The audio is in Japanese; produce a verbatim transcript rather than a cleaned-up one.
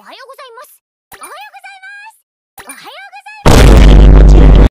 はようございます。おはようございます。おはよ